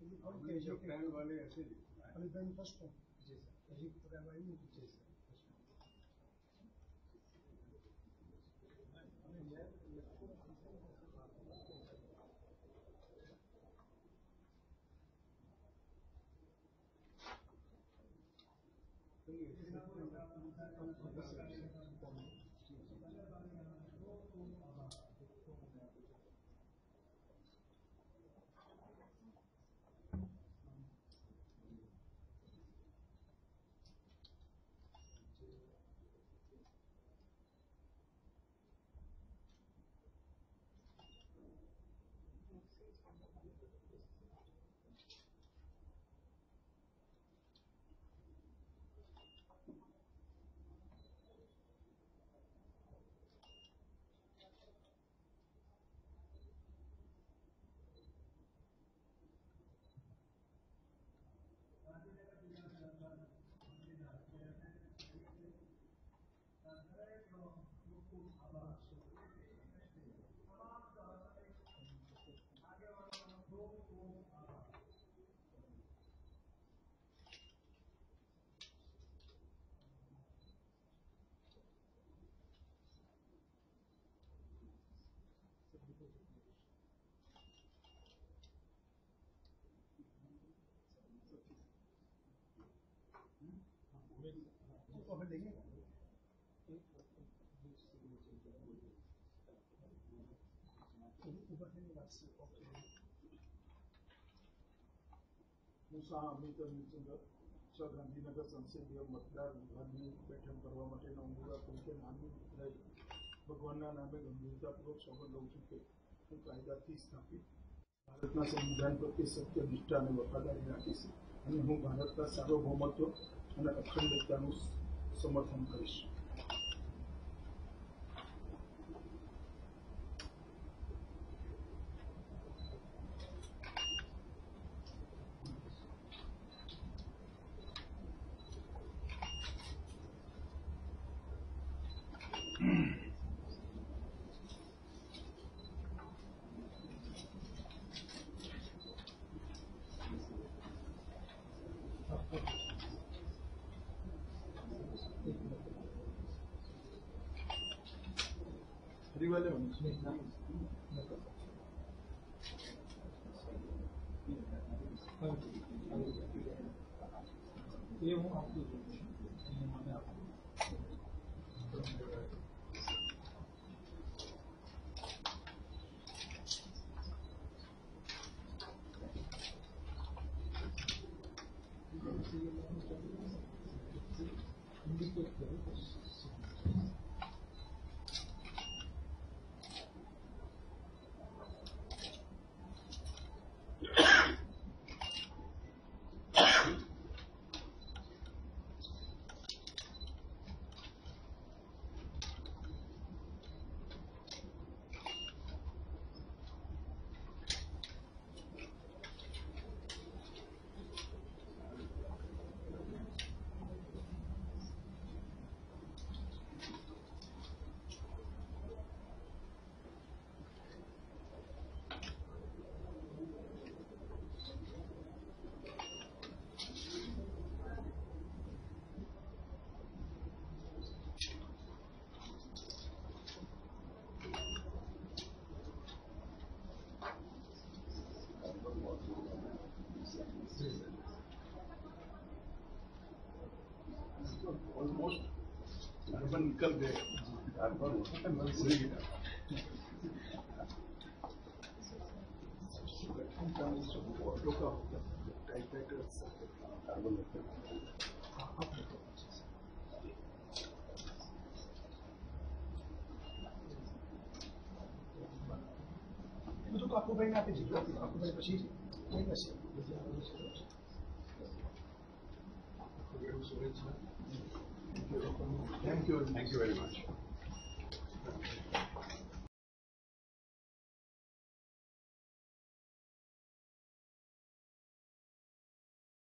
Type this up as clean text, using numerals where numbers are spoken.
हमने जो प्लान वाले ऐसे अभी बैंक फर्स्ट है जी सर अभी करवाई नहीं जी सर तो फिर लेंगे ऊपर से बात से ओके મુસા અમિત અમિતચંદ્ર ગાંધીનગર સંસદીય મતદાર વિભાગની બેઠક કરવા માટેના ઉમેદવાર તરીકે નામની લઈ ભગવાનના નામે ગંભીરતાપૂર્વક સોગંદ લઉં છું કે હું કાયદાથી સ્થાપિત ભારતના સંવિધાન પ્રત્યે સત્ય નિષ્ઠા અને વફાદારી રાખીશ અને હું ભારતના સાર્વભૌમત્વ અને અખંડિતતાનું સમર્થન કરીશ. Rivalem. ये हूँ आपको Almost अर्बन निकल गए अर्बन ऑटो का टाइपराइटर अर्बन तो आपको बैंक आपके जीरो आपको बैंक પછી કોઈ નથી Thank you very much.